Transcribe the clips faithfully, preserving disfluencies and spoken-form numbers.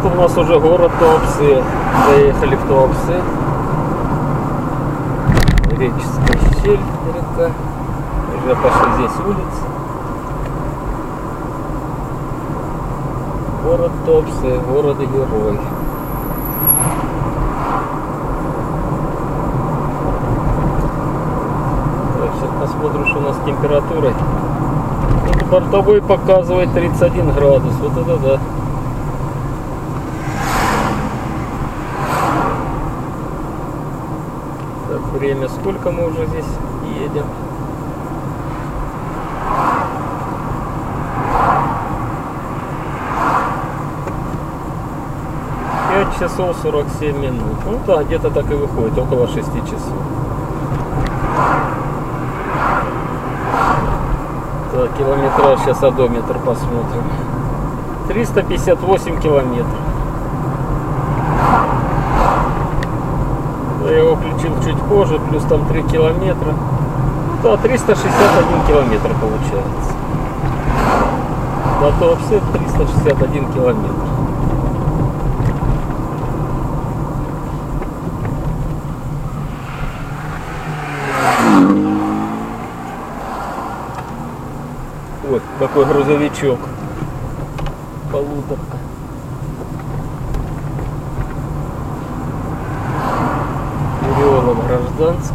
это у нас уже город Туапсе. Заехали в Туапсе. Реческая щель, река. Уже пошли здесь улицы. Город Туапсе, город-герой. Так, сейчас посмотрим, что у нас с температурой. Вот бортовой показывает тридцать один градус. Вот это да. Так, время сколько мы уже здесь едем? пять часов сорок семь минут. Ну да, где-то так и выходит, около шести часов. Так, километраж, сейчас одометр посмотрим. триста пятьдесят восемь километров. Я его включил чуть позже, плюс там три километра. Да, триста шестьдесят один километр получается. До Туапсе триста шестьдесят один километр. Вот какой грузовичок. Полуторка. Переулок Гражданский.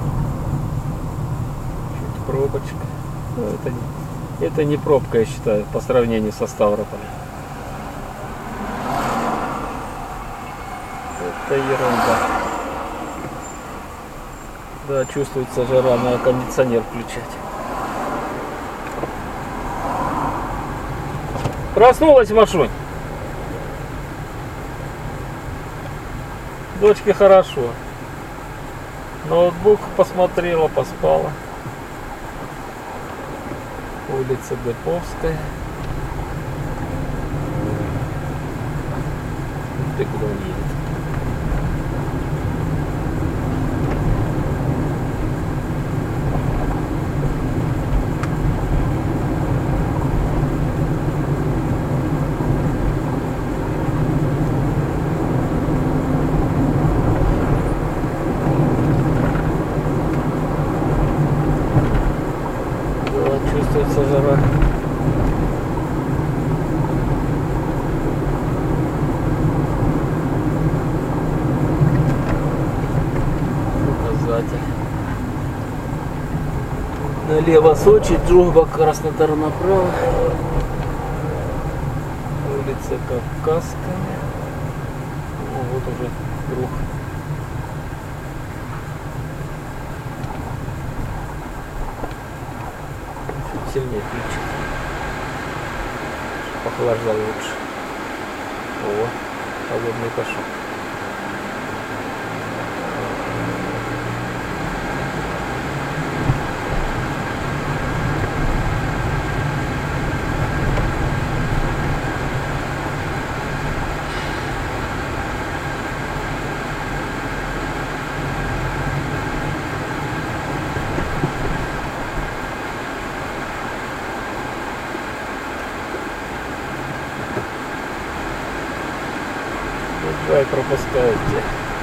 Чуть пробочка. Ну, это, не, это не пробка, я считаю, по сравнению со Ставрополем. Это ерунда. Да, чувствуется жара, надо кондиционер включать. Проснулась Машунь? Дочке хорошо. Ноутбук посмотрела, поспала. Улица Деповская. Ты куда он едет? Чувствуется жара. Указатель. Налево Сочи, Джумба, Краснодар направо. Улица Кавказская. Ну, вот уже круг. Сильнее включить. Похолодало лучше. О, холодный пошел. Давай пропускайте.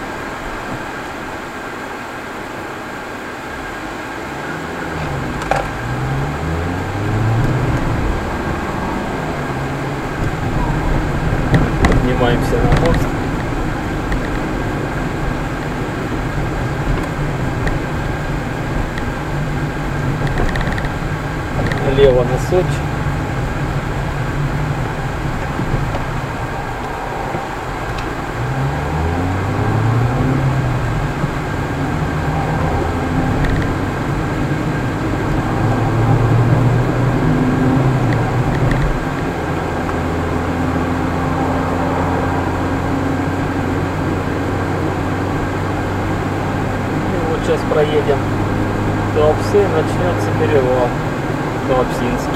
Поднимаемся на мост. Налево на Сочи. Сейчас проедем до Туапсе, начнется перевал Туапсинский.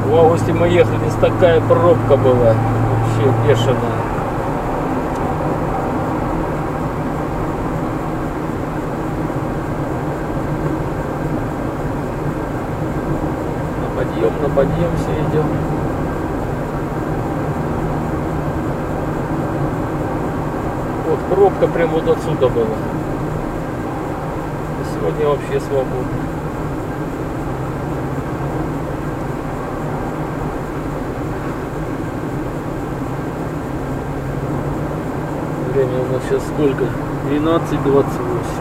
В августе мы ехали, здесь такая пробка была, вообще бешеная. На подъем, на подъем все идем. Вот пробка прямо вот отсюда была. А сегодня вообще свободно. Время у нас сейчас сколько? двенадцать двадцать восемь.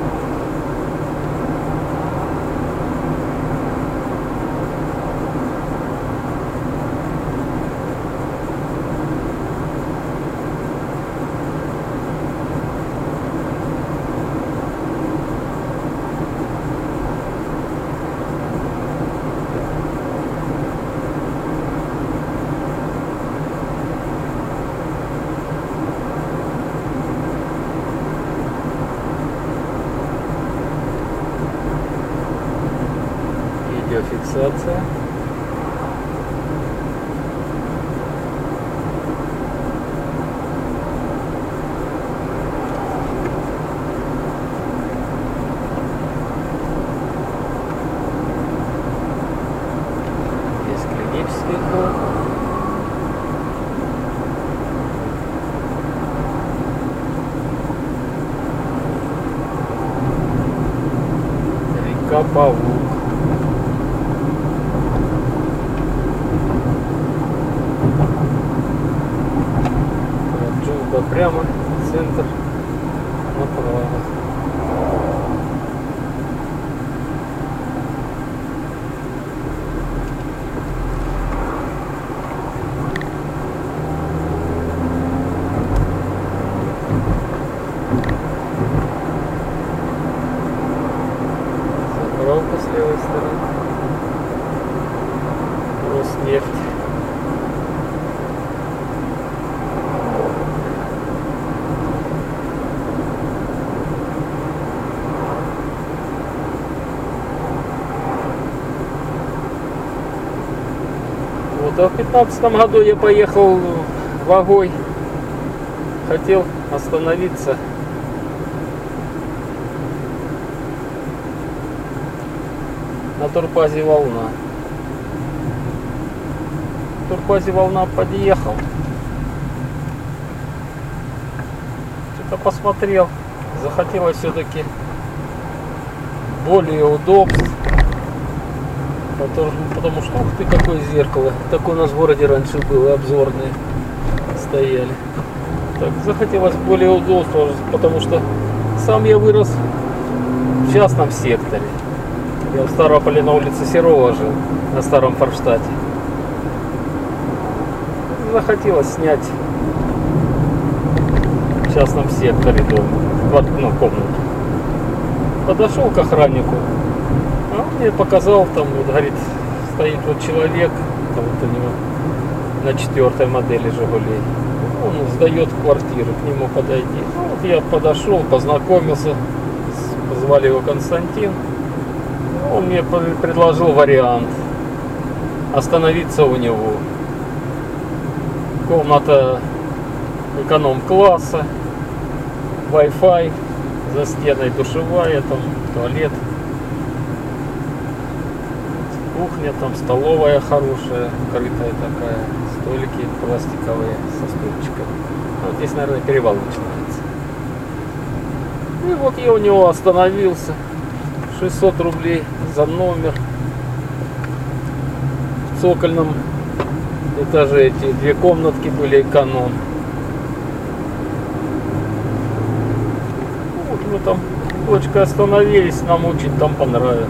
Видеофиксация. Есть клинический код. Река Павук. Прямо центр направо. Заправка с левой стороны. Роснефть. Вот, а в пятнадцатом году я поехал в Огой, хотел остановиться. На турбазе «Волна». В турбазе «Волна» подъехал. Что-то посмотрел. Захотелось все-таки более удобств. Потому, потому что, ух ты, какое зеркало. Такое у нас в городе раньше было, обзорные стояли. Так, захотелось более удобства, потому что сам я вырос в частном секторе. Я в Ставрополе на улице Серова жил, на старом Форштате. Захотелось снять в частном секторе дом, в одну комнату. Подошел к охраннику. А он мне показал, там, вот, говорит, стоит вот человек, там вот у него на четвертой модели «Жигулей». Он сдает квартиру, к нему подойди. Ну, вот я подошел, познакомился, звали его Константин. Он мне предложил вариант остановиться у него. Комната эконом-класса, Wi-Fi, за стеной душевая, там туалет. Кухня, там столовая хорошая, крытая такая, столики пластиковые со стульчиками. Вот здесь, наверное, перевалочная. И вот я у него остановился. шестьсот рублей за номер. В цокольном этаже эти две комнатки были, эконом. Вот мы там точка остановились, нам очень там понравилось.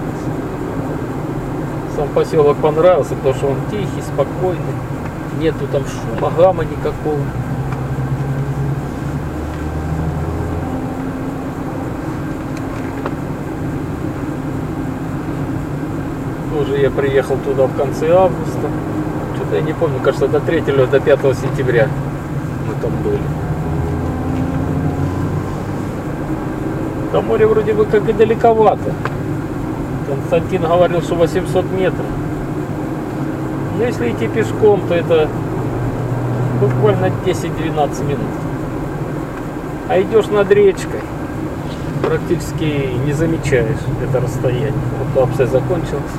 Сам поселок понравился, потому что он тихий, спокойный, нету там шума, гамма никакого. Тоже я приехал туда в конце августа. Что-то я не помню, кажется, до третьего или до пятого сентября мы там были. До моря вроде бы как и далековато. Константин говорил, что восемьсот метров. Но если идти пешком, то это буквально десять-двенадцать минут. А идешь над речкой, практически не замечаешь это расстояние. Вот Туапсе закончилось.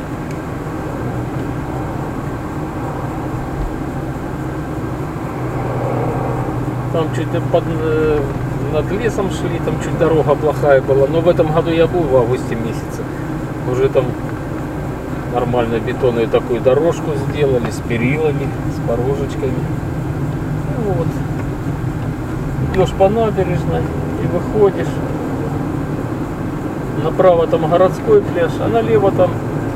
Там чуть под, над лесом шли, там чуть дорога плохая была. Но в этом году я был в августе месяце. Уже там нормально бетонную такую дорожку сделали с перилами, с порожечками. Ну вот. Идешь по набережной и выходишь. Направо там городской пляж, а налево там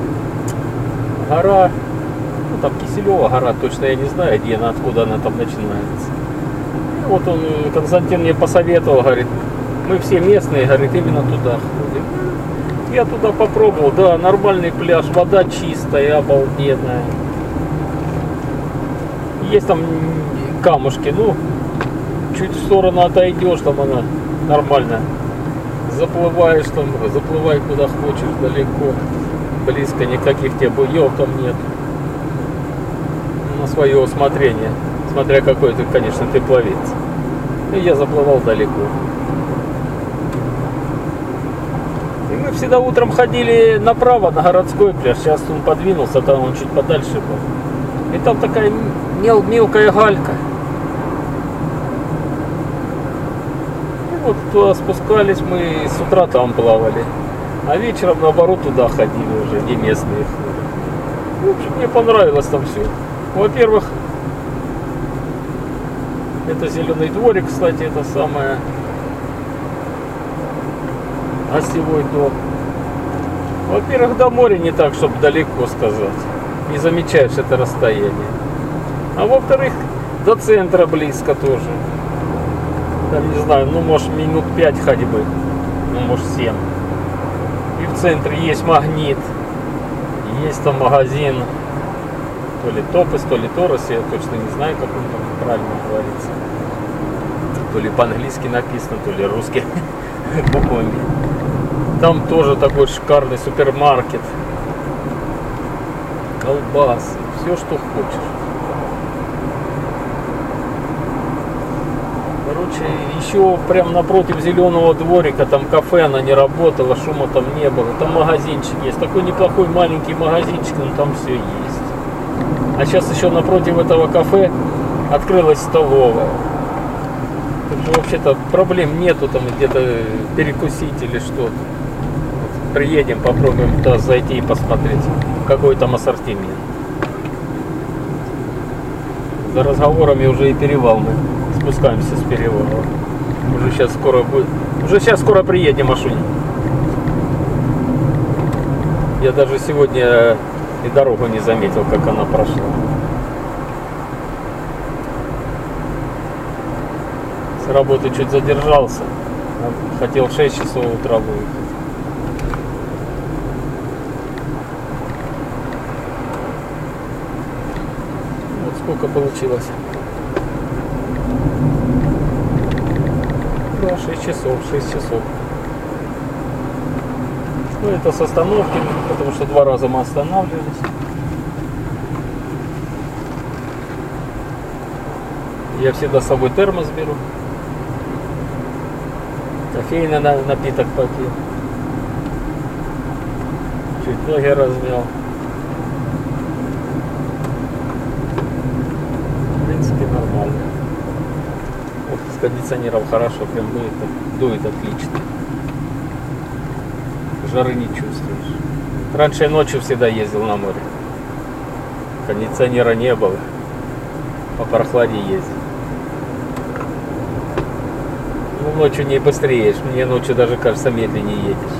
гора. Ну там Киселева гора, точно я не знаю, где она, откуда она там начинается. И вот он, Константин мне посоветовал, говорит, мы все местные, говорит, именно туда ходим. Я туда попробовал, да, нормальный пляж, вода чистая, обалденная. Есть там камушки, ну, чуть в сторону отойдешь, там она нормально. Заплываешь там, заплывай куда хочешь, далеко, близко, никаких тебе буев там нет. На свое усмотрение, смотря какой ты, конечно, ты пловец. И я заплывал далеко. И мы всегда утром ходили направо на городской пляж. Сейчас он подвинулся, там он чуть подальше был. И там такая мел мелкая галька. И вот туда спускались, мы с утра там плавали. А вечером наоборот туда ходили уже, где местные. В общем, мне понравилось там все. Во-первых, это зеленый дворик, кстати, это самое. Гостевой дом. Во-первых, до моря не так, чтобы далеко сказать. Не замечаешь это расстояние. А во-вторых, до центра близко тоже. Там, не знаю, ну может минут пять ходьбы. Ну может семь. И в центре есть Магнит. Есть там магазин. То ли Топес, то ли Торос. Я точно не знаю, как он там правильно говорится. То ли по-английски написано, то ли русский буквами. Там тоже такой шикарный супермаркет. Колбасы. Все, что хочешь. Короче, еще прям напротив зеленого дворика, там кафе, она не работала, шума там не было. Там магазинчик есть. Такой неплохой маленький магазинчик, но там все есть. А сейчас еще напротив этого кафе открылась столовая. Вообще-то проблем нету там где-то перекусить или что-то. Вот приедем, попробуем туда зайти и посмотреть, какой там ассортимент. За разговорами уже и перевал мы спускаемся с перевала. Уже сейчас скоро будет. Уже сейчас скоро приедем, Машунь. Я даже сегодня и дорогу не заметил, как она прошла. С работы чуть задержался. Хотел в шесть часов утра выехать. Вот сколько получилось. Да, шесть часов, шесть часов. Ну это с остановками, потому что два раза мы останавливались. Я всегда с собой термос беру. Кофейный напиток попил. Чуть ноги размял. В принципе, нормально. Вот с кондиционером хорошо, прям дует, дует отлично. Жары не чувствуешь. Раньше я ночью всегда ездил на море. Кондиционера не было. По прохладе ездил. Ну, ночью не быстрее, мне ночью даже кажется медленнее едешь.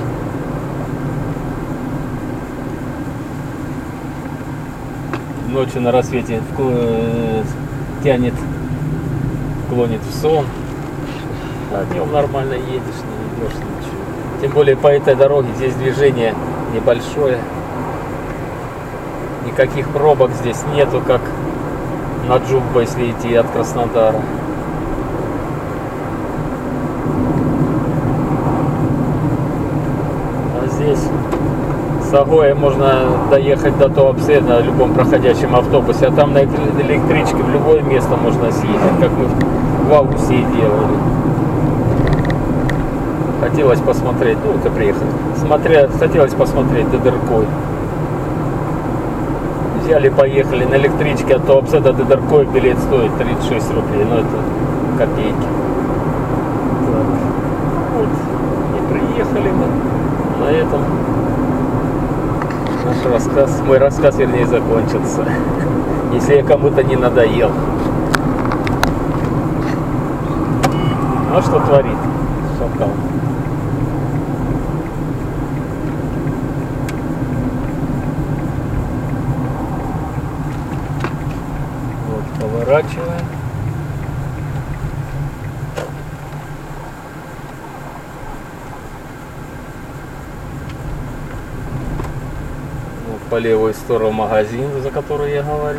Ночью на рассвете тянет, клонит в сон, а днем нормально едешь, не идешь ничего. Тем более по этой дороге здесь движение небольшое, никаких пробок здесь нету, как на Джуббо, если идти от Краснодара. Здесь С Агоя можно доехать до Туапсе на любом проходящем автобусе, а там на электричке в любое место можно съездить, как мы в августе и делали. Хотелось посмотреть, ну это приехали. Смотря, хотелось посмотреть Дедыркой. Взяли, поехали на электричке от Туапсе до Дедыркой, билет стоит тридцать шесть рублей, но это копейки. Так. Вот. И приехали мы на этом. Наш рассказ, мой рассказ, вернее, закончился. Если я кому-то не надоел. А что творит шакал? Вот, поворачиваем. По левую сторону магазин, за который я говорил.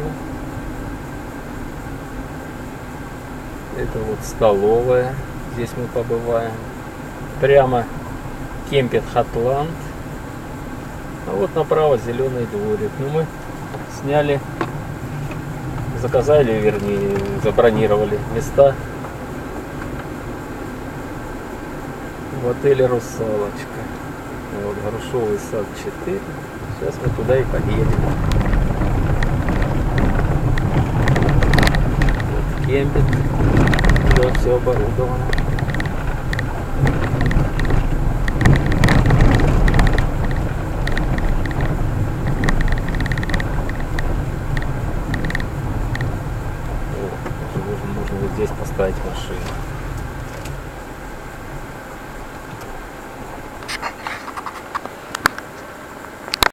Это вот столовая. Здесь мы побываем. Прямо кемпинг Хатланд. А вот направо зеленый дворик. Ну, мы сняли, заказали, вернее, забронировали места в отеле «Русалочка». Вот, Грушевый сад четыре. Сейчас мы туда и поедем. Вот кемпинг. Да, все оборудовано. Вот, можно, можно вот здесь поставить машину.